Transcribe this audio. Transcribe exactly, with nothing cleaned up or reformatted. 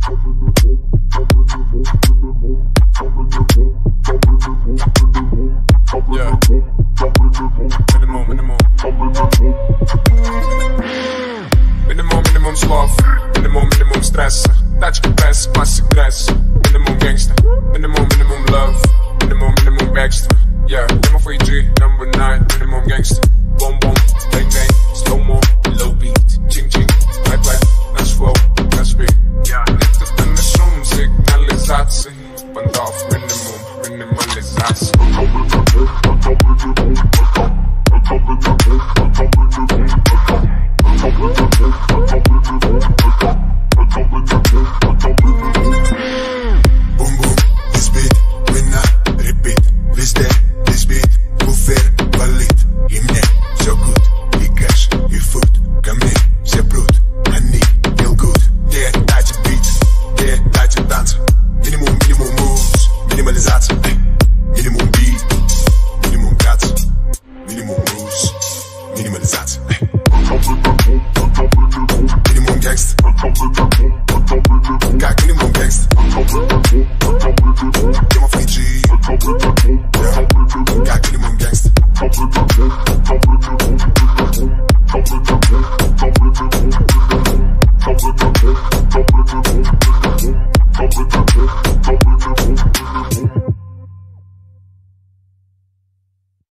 Yeah. Minimum, minimum. Minimum, minimum slov. Minimum, minimum stressa. Тачка пресс, классик дресс. Minimum gangsta. Minimum, minimum love. Minimum, minimum extra. Yeah, minimum for G, number nine. Minimum gangsta. Boom, boom, bang, bang. Slow mo, low beat. Ching, ching. Black, black. That's flow, that's speed. Yeah, niet te kunnen zoom. Signalisatie. Band af, minimum, minimalisatie. Minimalisatie. Minimum gangster. Kijk, minimum gangster. Jij mag van G. Kijk, minimum gangster. Minimum